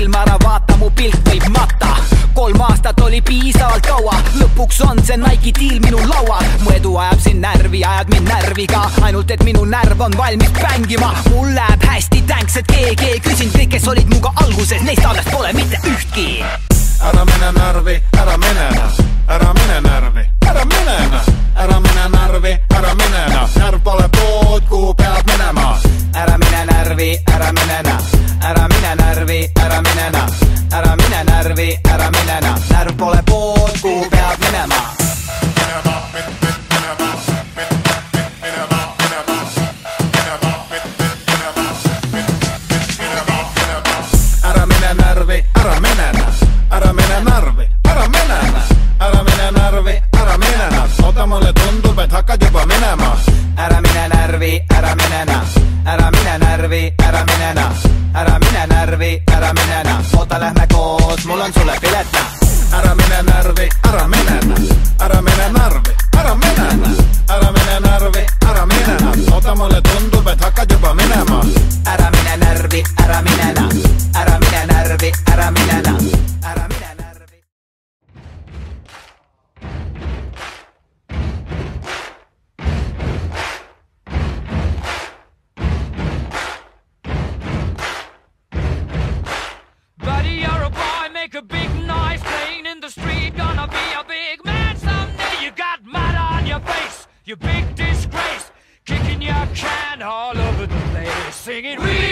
silma ära, vaata mu pilk võib matta. 3 aastat oli piisavalt kaua, lõpuks on see Nike diil minu laual. Mu edu ajab sind närvi, ajad mind närvi ka, ainult et minu närv on valmis bängima. Mul läheb hästi, thanks, et keegi ei küsinud, kõik, kes olid muga alguses, neist alles pole mitte ühtki. Ära mine närvi, ära mine ära mine närvi, ära mine ära mine närvi, ära mine närv pole pood, kuhu pead minema. Ära mine närvi, ära mine ära mine närvi, ära mine ära mine närvi, ära mine närv pole pood, kuhu pead minema. Ära mine närvi, ära mine ära mine närvi, ära mine ära mine närvi, ära mine oota, mulle tundub, et hakkad juba minema. Ära mine närvi, ära mine ära mine närvi, ära mine ära mine närvi, ära mine oota, lähme koos, mul on sulle pilet. Ära mine närvi, ära mine ära mine närvi, ära mine ära mine närvi, ära mine oota, mulle tundub, et hakkad juba minema. Ära mine närvi, ära mine ära mine närvi, ära mine ära mine närvi. Buddy, you're a boy, make a big noise, playing in the street, gonna be a big man someday. You got mud on your face, you big disgrace, kicking your can all over the place, singing we